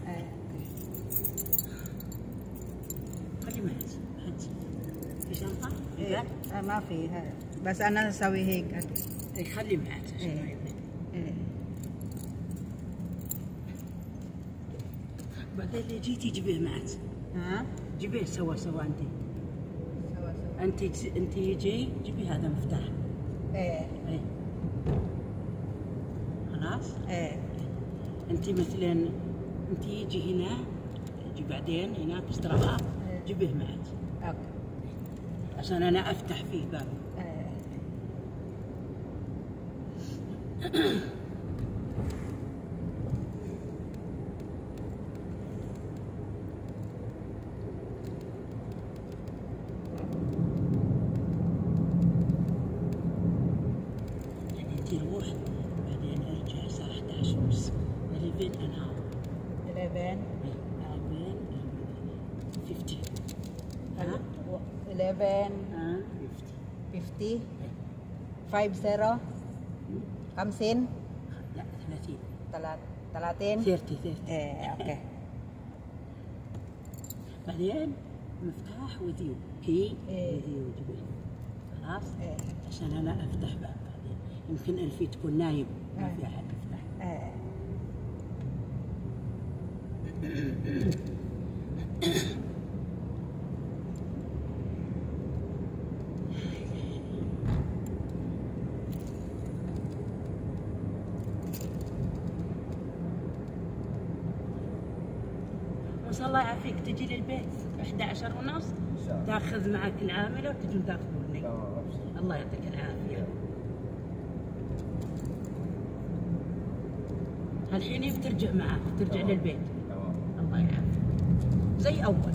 خلي معك هاتي في شنطة؟ إيه. ما في هاي بس أنا أسوي هيك. اي خلي معك عشان ما يضيع. بعدين اللي جيتي جيبيه معك. ها؟ جيبيه سوا انت. سوا انت جي جيبي هذا مفتاح. ايه خلاص؟ ايه انت مثلا انت يجي هنا يجي بعدين هناك استراحة جيبيه معك. اوكي. عشان انا افتح فيه باب. تروح بعدين ارجع الساعة 11 ونص 11 and half 11 50 11 50 50 50 لا 30 30 ايه اوكي. بعدين مفتاح وديو كي وديو جبل خلاص عشان انا افتح باب بعدين يمكن الفي تكون نايم ما في احد يفتح. بس الله يعافيك تجي للبيت 11 ونص تاخذ معك العامله وتجون تاخذوني. الله يعطيك العافيه. الحين بترجع معك ترجع للبيت. الله يعافيك زي اول.